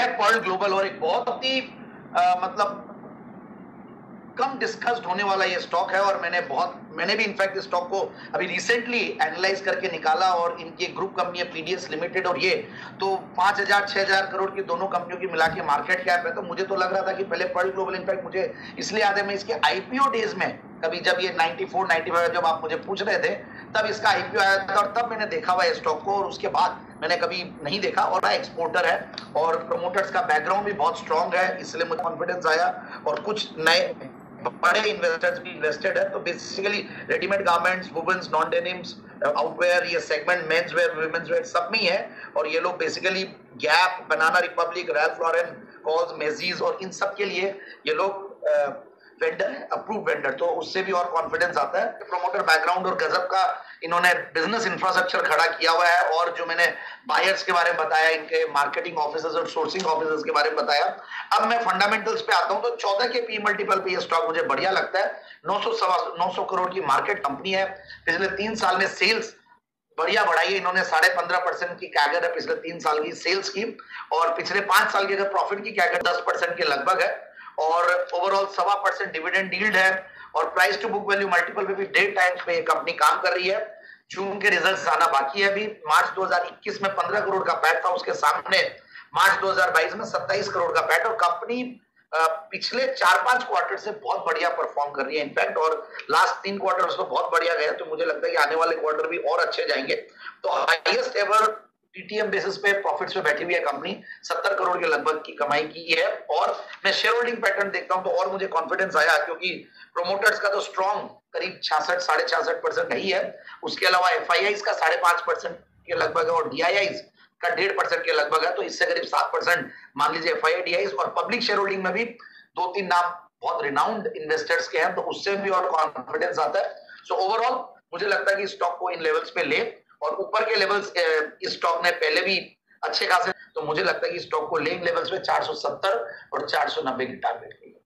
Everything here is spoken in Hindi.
है पर्ल ग्लोबल, और एक बहुत ही मतलब कम डिस्कस्ड होने वाला ये स्टॉक है। और मैंने भी इनफैक्ट इस स्टॉक को अभी रिसेंटली एनालाइज करके निकाला, और इनकी ग्रुप कंपनी है पीडीएस लिमिटेड, और ये तो 5,000-6,000 करोड़ की दोनों कंपनियों की मिला के मार्केट कैप है। तो मुझे तो लग रहा था कि पहले पर्ल ग्लोबल, इनफैक्ट मुझे इसलिए याद है, मैं इसके आईपीओ डेज में कभी जब ये 94-95 जब आप मुझे पूछ रहे थे तब इसका आईपीओ आया था, और तब मैंने देखा हुआ स्टॉक को, और उसके बाद मैंने कभी नहीं देखा। और एक्सपोर्टर है और प्रमोटर्स का बैकग्राउंड भी बहुत स्ट्रांग है, इसलिए मुझे कॉन्फिडेंस आया। और कुछ नए बड़े इन्वेस्टर्स भी इन्वेस्टेड है। तो basically readymade garments, women's, non denims, outwear, ये segment men's wear, women's wear सब में ही है। और ये लोग basically Gap, Banana Republic, Ralph Lauren, Kohl's, Macy's और इन सब के लिए ये लोग वेंडर है, अप्रूव वेंडर, तो उससे भी और कॉन्फिडेंस आता है। प्रमोटर बैकग्राउंड और गजब का इन्होंने बिजनेस इंफ्रास्ट्रक्चर खड़ा किया हुआ है। और जो मैंने बायर्स के बारे में बताया, इनके मार्केटिंग ऑफिसर्स और सोर्सिंग ऑफिसर्स के बारे में बताया, अब मैं फंडामेंटल्स पे आता हूं। तो 14 के पी मल्टीपल पे ये स्टॉक मुझे बढ़िया लगता है। 900 करोड़ की मार्केट कंपनी है। पिछले 3 साल में सेल्स बढ़िया बढ़ाई है इन्होंने, 15.5% की कैगर है पिछले 3 साल की सेल्स की, और पिछले 5 साल की अगर प्रॉफिट की कैगर 10% के लगभग है, और ओवरऑल 1.25% डिविडेंड यील्ड है, और price to book value multiple पे भी 1.5 टाइम्स पे ये कंपनी काम कर रही है। जून के रिजल्ट्स आना बाकी है अभी। मार्च 2021 में 15 करोड़ का पैट था, उसके सामने मार्च 2022 में 27 करोड़ का पैट, और कंपनी पिछले 4-5 क्वार्टर से बहुत बढ़िया परफॉर्म कर रही है इनफैक्ट, और लास्ट 3 क्वार्टर तो बहुत बढ़िया गया। तो मुझे लगता है कि आने वाले क्वार्टर भी और अच्छे जाएंगे। तो हाईएस्ट एवर टीटीएम बेसिस पे प्रॉफिट्स पे बैठी हुई है कंपनी, 70 करोड़ के लगभग की कमाई की है। और मैं शेयर होल्डिंग पैटर्न देखता हूं तो और मुझे कॉन्फिडेंस आया, क्योंकि प्रोमोटर्स का तो स्ट्रॉन्ग करीब 66-66.5% नहीं है। उसके अलावा एफआईआईज का 5.5% के लगभग है, और डीआईआईज का 1.5% के लगभग है। तो इससे करीब 7% मान लीजिए एफआईआई डीआईआईज। और पब्लिक शेयर होल्डिंग में भी 2-3 नाम बहुत रिनाउंड इन्वेस्टर्स के हैं, तो उससे भी और कॉन्फिडेंस आता है। सो ओवरऑल मुझे लगता है कि स्टॉक को इन लेवल्स पे ले, और ऊपर के लेवल्स इस स्टॉक ने पहले भी अच्छे खासे, तो मुझे लगता है कि स्टॉक को ले इन लेवल्स पे 470 और 490 की टारगेट की।